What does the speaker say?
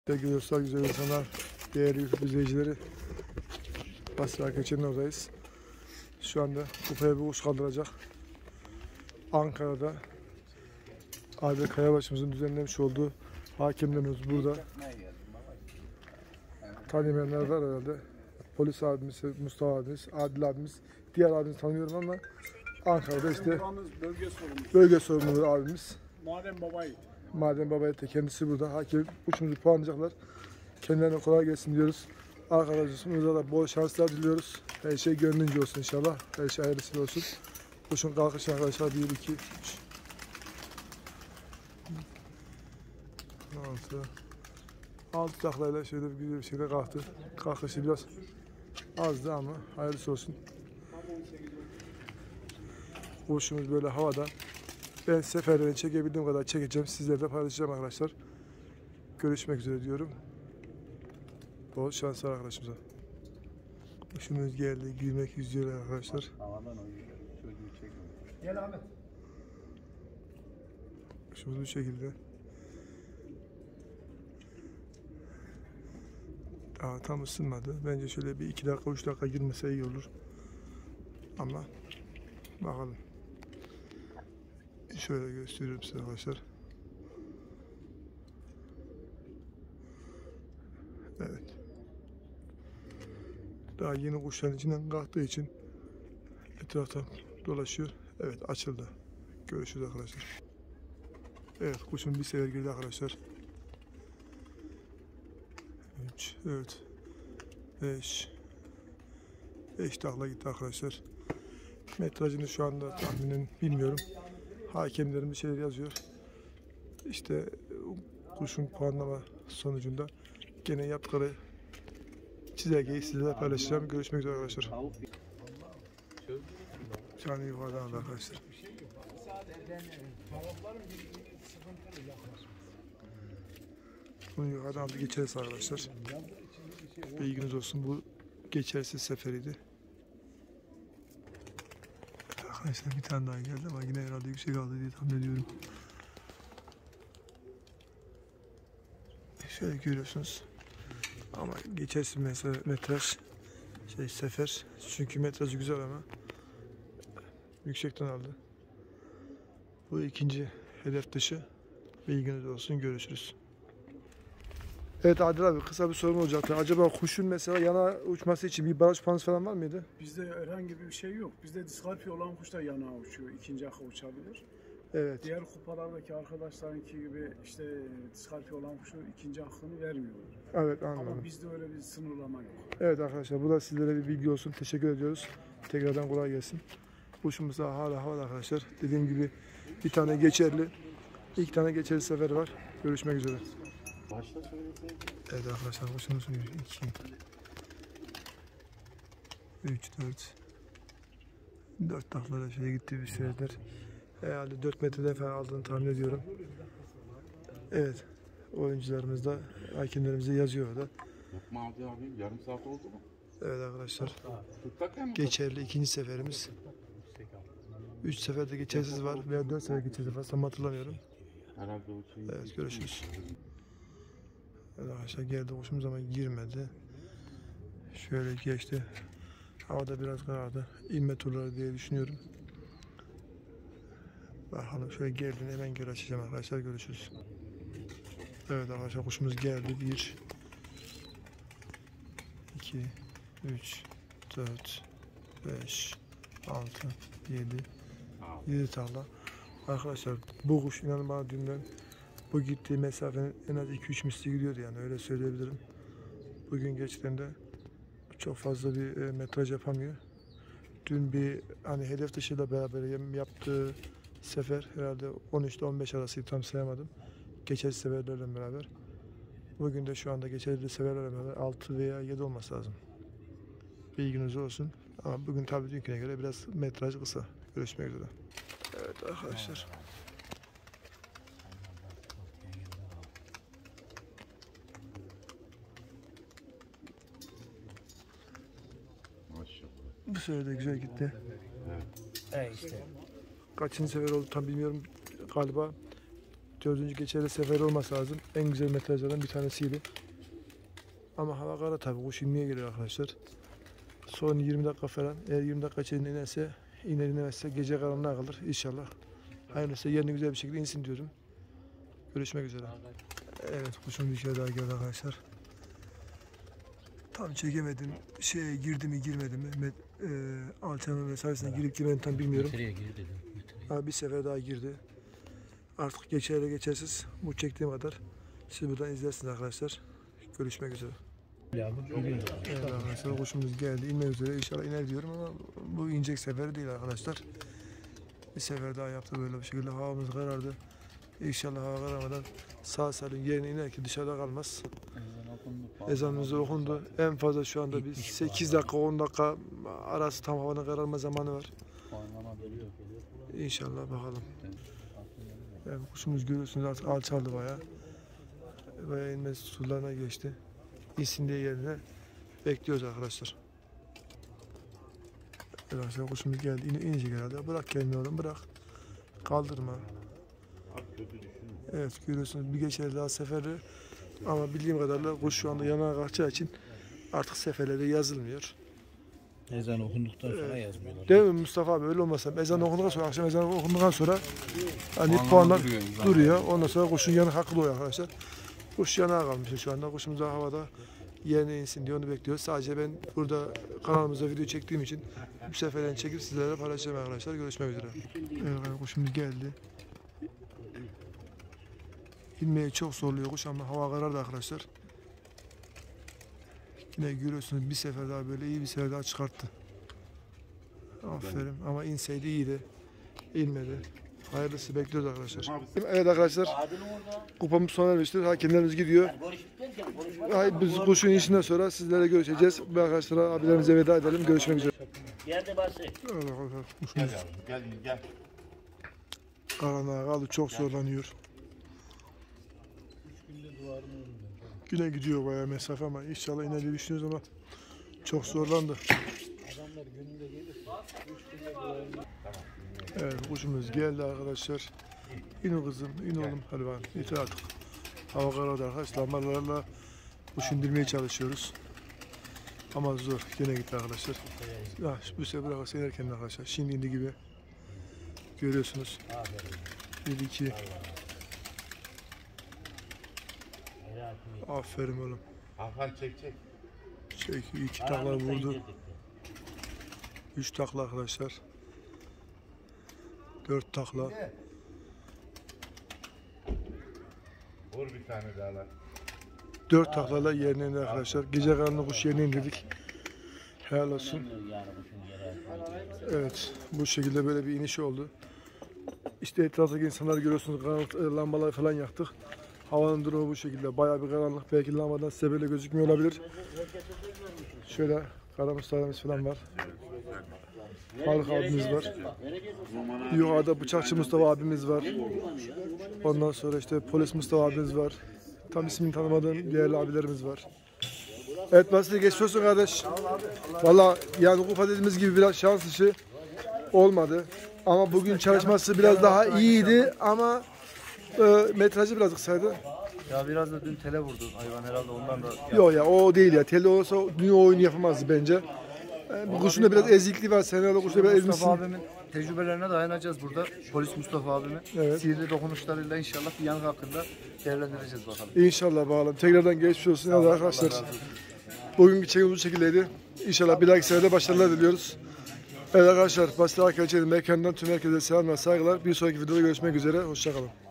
Sevgili dostlar, güzel insanlar, değerli YouTube izleyicileri, Basra Keçi'nin oradayız. Şu anda kupaya bir kuş kaldıracak. Ankara'da Adil Kayabaşımızın düzenlemiş olduğu hakimlerimiz burada. Tanımayanlar var herhalde. Polis abimiz, Mustafa abimiz, Adil abimiz, diğer abimizi tanımıyorum ama Ankara'da işte bölge sorumlusu abimiz. Madem Babayit de kendisi burada. Hakim uçumuzu puanlayacaklar. Kendilerine kolay gelsin diyoruz. Arkadaşlarımıza da bol şanslar diliyoruz. Her şey gönlünce olsun inşallah. Her şey hayırlısı olsun. Kuşun kalkışı arkadaşlar 1, 2, 3. 6 taklayla şöyle bir güzel bir şekilde kalktı. Kalkışı biraz azdı ama hayırlısı olsun. Kuşumuz böyle havada. Ben seferlerini çekebildiğim kadar çekeceğim. Sizlerle paylaşacağım arkadaşlar. Görüşmek üzere diyorum. Bol şanslar arkadaşımıza. Kuşumuz geldi, girmek üzere arkadaşlar. Gel Ahmet. Kuşumuz bu şekilde. Daha tam ısınmadı. Bence şöyle bir 2 dakika, 3 dakika girmese iyi olur. Ama bakalım. Şöyle gösteriyorum size arkadaşlar. Evet. Daha yeni kuşların içinden kalktığı için etraftan dolaşıyor. Evet, açıldı. Görüşürüz arkadaşlar. Evet, kuşun bir sefer girdi arkadaşlar. 3, 4, 5 takla gitti arkadaşlar. Metrajını şu anda tahminen bilmiyorum. Hakemlerim bir şeyler yazıyor. İşte kuşun puanlama sonucunda gene yaptıkları çizelgeyi sizlerle paylaşacağım. Görüşmek üzere arkadaşlar. Canı yukarıdan aldı arkadaşlar. Bunu yukarıdan aldı, geçeriz arkadaşlar. Bilginiz olsun, bu geçersiz seferiydi. Arkadaşlar bir tane daha geldi ama yine herhalde yüksek aldı diye tahmin ediyorum. Şöyle görüyorsunuz. Ama geçersiz mesela metraj sefer. Çünkü metrajı güzel ama yüksekten aldı. Bu ikinci hedef dışı. Bilginiz olsun, görüşürüz. Evet Adil abi, kısa bir sorum olacaktı. Acaba kuşun mesela yana uçması için bir baraj puanı falan var mıydı? Bizde herhangi bir şey yok. Bizde diskalifiye olan kuş da yana uçuyor. İkinci akı uçabilir. Evet. Diğer kupalardaki arkadaşlarınki gibi işte diskalifiye olan kuşu ikinci hakkını vermiyorlar. Evet, anladım. Ama bizde öyle bir sınırlama yok. Evet arkadaşlar, bu da sizlere bir bilgi olsun. Teşekkür ediyoruz. Tekrardan kolay gelsin. Kuşumuz da hala havada arkadaşlar. Dediğim gibi bir tane geçerli, 2 tane geçerli sefer var. Görüşmek üzere. Evet arkadaşlar, kuşumuz 2, 3, 4 taklara şöyle gitti bir süredir. Herhalde 4 metreden falan aldığını tahmin ediyorum. Evet, oyuncularımız da hakemlerimize yazıyor orada. Yok mu abi, yarım saat oldu mu? Evet arkadaşlar, geçerli ikinci seferimiz. 3 seferde geçersiz var veya 4 sefer geçersiz var, tam hatırlamıyorum. Herhalde o şey. Evet, görüşürüz. Evet arkadaşlar, geldi kuşumuz ama girmedi. Şöyle geçti. Havada biraz karardı. İnme turları diye düşünüyorum. Bakalım, şöyle geldiğinde hemen geri açacağım arkadaşlar, görüşürüz. Evet arkadaşlar, kuşumuz geldi. 1, 2, 3, 4, 5, 6, 7 takla. Arkadaşlar bu kuş, inanın bana, dünden bu gittiği mesafenin en az 2-3 misli gidiyordu, yani öyle söyleyebilirim. Bugün gerçekten de çok fazla bir metraj yapamıyor. Dün bir hani hedef dışıyla beraber yaptığı sefer herhalde 13 ile 15 arasıydı, tam sayamadım. Geçerli seferlerle beraber. Bugün de şu anda geçerli seferlerle beraber 6 veya 7 olması lazım. Bilginiz olsun. Ama bugün tabii dünküne göre biraz metraj kısa. Görüşmek üzere. Evet arkadaşlar. Maşallah. Bu sefer de güzel gitti. İşte. Kaçıncı sefer oldu tam bilmiyorum. Galiba 4. geçerli seferi olması lazım. En güzel metrajlardan bir tanesiydi. Ama hava kara tabi. Kuş inmeye geliyor arkadaşlar. Son 20 dakika falan. Eğer 20 dakika içerisinde inerse, inemezse gece karanlığa kalır inşallah. Hayırlısı yerine güzel bir şekilde insin diyorum. Görüşmek üzere. Evet, kuşum bir kere daha geldi arkadaşlar. Tam çekemedim. Şeye girdi mi girmedi mi? Alçanın mesafesine girip girmediğini tam bilmiyorum. Metreye gir dedim. Ama bir sefer daha girdi. Artık geçerli geçersiz bu çektiğim kadar. Siz buradan izlersiniz arkadaşlar. Görüşmek üzere. Ya bu geliyor. Evet arkadaşlar, kuşumuz geldi. İnmek üzere. İnşallah iner diyorum ama bu inecek seferi değil arkadaşlar. Bir sefer daha yaptı böyle bir şekilde. Havamız karardı. İnşallah hava kararmadan sağ salim yerine iner ki dışarıda kalmaz. Ezanımız okundu. En fazla şu anda bir 8 dakika 10 dakika arası tam havanın kararma zamanı var. İnşallah bakalım. Evet, kuşumuz görüyorsunuz artık alçaldı bayağı. Bayağı inmez sularına geçti. İnsin diye yerine bekliyoruz arkadaşlar. Evet arkadaşlar, kuşumuz geldi. İnecek herhalde. Bırak kendini oğlum, bırak. Kaldırma. Evet, görüyorsunuz bir geçer daha seferi. Ama bildiğim kadarıyla kuş şu anda yanağa kalkacağı için artık seferlere yazılmıyor. Ezan okunduktan sonra yazmıyorlar. Değil mi Mustafa abi, öyle olmasa ezan okunduktan sonra, akşam ezan okunduktan sonra hani puanlar duruyor. Ondan sonra kuşun yanı haklı oluyor arkadaşlar. Kuş yanağa kalmış şu anda. Kuşumuz daha havada yerine insin diye onu bekliyoruz. Sadece ben burada kanalımıza video çektiğim için bu seferden çekip sizlerle paylaşacağım arkadaşlar. Görüşmek üzere. Evet, kuşumuz geldi. İnmeyi çok zorluyor kuş ama hava karardı arkadaşlar. Yine görüyorsunuz bir sefer daha böyle iyi bir sefer daha çıkarttı. Aferin, ama inseydi iyiydi. İnmedi. Hayırlısı, bekliyoruz arkadaşlar. Evet arkadaşlar, kupamız sona ermiştir. Hakemlerimiz gidiyor. Biz kuşun işinden sonra sizlerle görüşeceğiz. Bu arkadaşlara, abilerimize veda edelim. Görüşmek üzere. Geldi bası. Gel. Karanlığa kaldı, çok zorlanıyor. Yine gidiyor bayağı mesafe ama inşallah iner diye düşünüyoruz ama çok zorlandı. Evet, kuşumuz geldi arkadaşlar. İn kızım, in oğlum, hadi bakalım, yeter artık. Hava karardı arkadaşlar, lambalarla kuş indirmeye çalışıyoruz. Ama zor, yine gitti arkadaşlar. Ya, bu sefer bırakırsa inerken arkadaşlar, şimdi indi gibi. Görüyorsunuz. 1-2. Aferin oğlum. Hakan çek. Çek, 2 takla vurdu. 3 takla arkadaşlar. 4 takla. Vur bir tane daha lan. 4 taklayla yerine indi arkadaşlar. Gece karanlık kuş yerine indirdik. Helal olsun. Evet, bu şekilde böyle bir iniş oldu. İşte etraftaki insanlar görüyorsunuz, karanlık lambalar falan yaktık. Havanın durumu bu şekilde. Bayağı bir karanlık. Belki lambadan size böyle gözükmüyor olabilir. Şöyle karamüslerimiz falan var. Faruk abimiz var. Yukarıda bıçakçı Mustafa abimiz var. Ondan sonra işte polis Mustafa abimiz var. Tam ismini tanımadığım değerli abilerimiz var. Evet, nasıl geçmiş olsun kardeş. Valla yani kupa dediğimiz gibi biraz şans işi olmadı. Ama bugün çalışması biraz daha iyiydi ama metrajı biraz kısaydı. Ya biraz da dün tele vurdu hayvan herhalde, ondan da. Yok ya, o değil ya. Tele olsa dün o oyunu yapamazdı bence. Bu kuşun da biraz ezikliği var. Sen herhalde kuşda biraz ezmişsin. Mustafa abimin tecrübelerine dayanacağız burada. Polis Mustafa abimin Evet. sihirli dokunuşlarıyla inşallah bir yanık hakkında değerlendireceğiz bakalım. İnşallah bakalım. Tekrardan geçmiş olsun. Hadi arkadaşlar. Bugünkü çekimimiz bu şekildeydi. İnşallah bir dahaki seferde başarılar diliyoruz. Evet arkadaşlar, Basit Arkadaşlar'ın mekanından tüm herkese selamlar, saygılar. Bir sonraki videoda görüşmek üzere. Hoşça kalın.